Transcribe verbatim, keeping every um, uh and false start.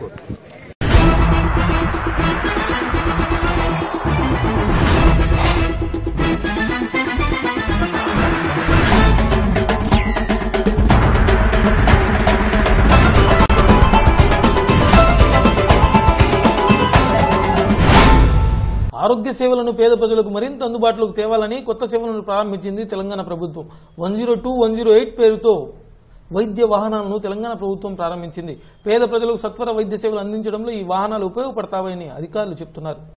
Report. ఆరోగ్య సేవలను పేద ప్రజలకు మరింత అందుబాటులోకి తేవాలని కొత్త సేవలను ప్రారంభించింది తెలంగాణ ప్రభుత్వం. One zero two one zero eight పేరుతో వైద్య వాహనాలను తెలంగాణ ప్రభుత్వం ప్రారంభించింది. పేద ప్రజలకు సత్వర వైద్య సేవలు అందించడంలో ఈ వాహనాలు ఉపయోగపడతాయని అధికారులు చెబుతున్నారు.